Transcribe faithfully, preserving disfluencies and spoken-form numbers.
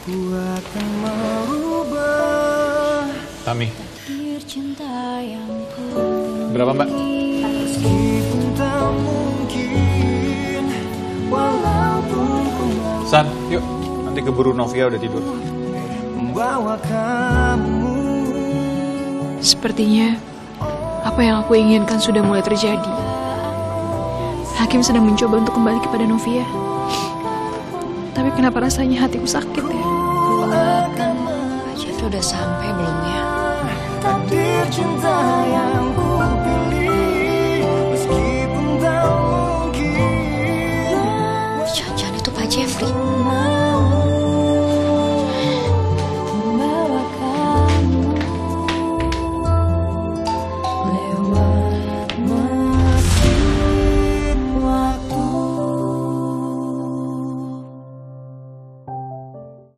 Tami. Berapa, Mbak? San, yuk. Nanti keburu Novia udah tidur. Sepertinya apa yang aku inginkan sudah mulai terjadi. Hakim sedang mencoba untuk kembali kepada Novia. Tapi kenapa rasanya hatiku sakit ya? Aja tuh udah sampai belum ya? Takdir cinta yang ku